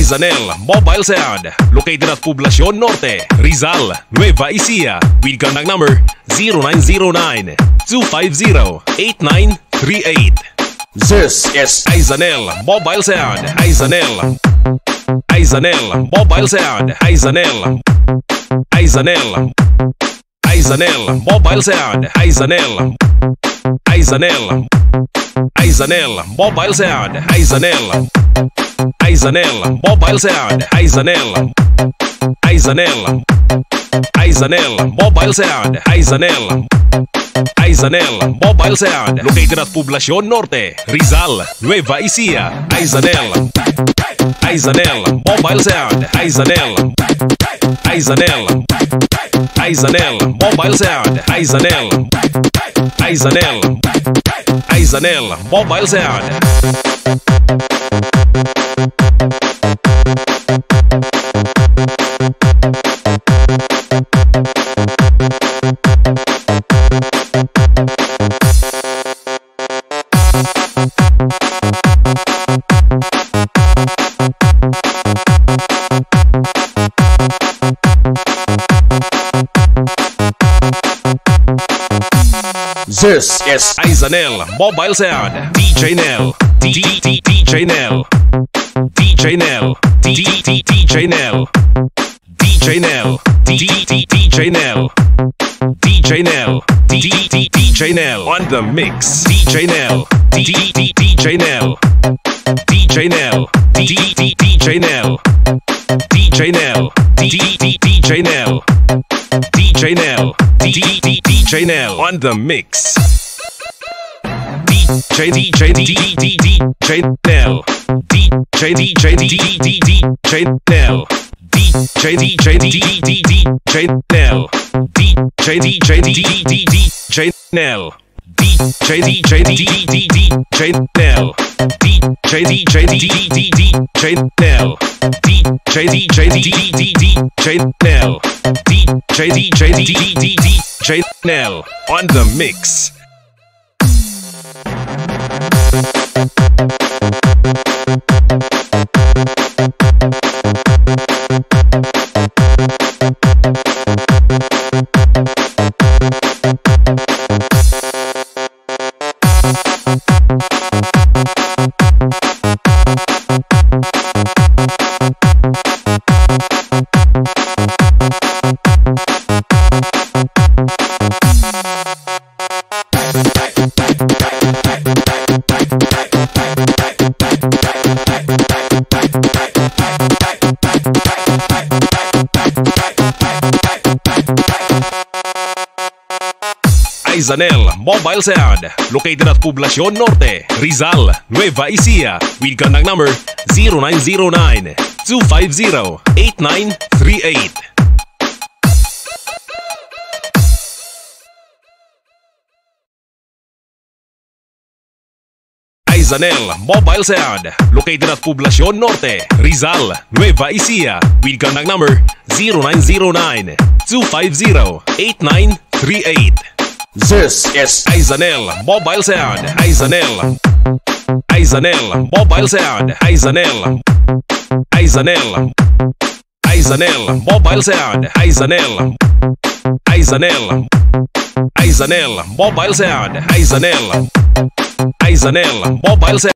Aizanel Mobile Sound, located at Poblacion Norte, Rizal, Nueva Ecija, with contact number 0909-250-8938. This is Aizanel Mobile Sound. Aizanel Mobile Sound. Aizanel Mobile Sound. Aizanel Mobile Sound. Aizanel Mobile Sound. Aizanel Mobile Sound. Aizanel Mobile Sound, located at Poblacion Norte, Rizal, Nueva Ecija. Aizanel Mobile Sound. Aizanel Mobile Sound. Aizanel Mobile Sound. This is Aizanel Mobile Sound. DJ Nel, DJ Nel, DJ Nel, DJ Nel, DJ Nel, DJ Nel, DJ Nel, DJ Nel on the mix. DJ Nel, DJ Nel, DJ Nel, DJ Nel, DJ Nel, DJ Nel, DJ Nel, DJ Nel on the mix. DJ Nel, DJ Nel, DJ Nel, DJ Nel, DJ Nel, DJ Nel on the mix. Aizanel Mobile Sound, located at Poblacion Norte, Rizal, Nueva Ecija, with contact number 0909-250-8938. Aizanel Mobile Sound, located at Poblacion Norte, Rizal, Nueva Ecija, with contact number 0909-250-8938. This is Aizanel Mobile Sound. Aizanel Mobile Sound. Aizanel Mobile Sound. Aizanel Mobile Sound. Aizanel Mobile Sound.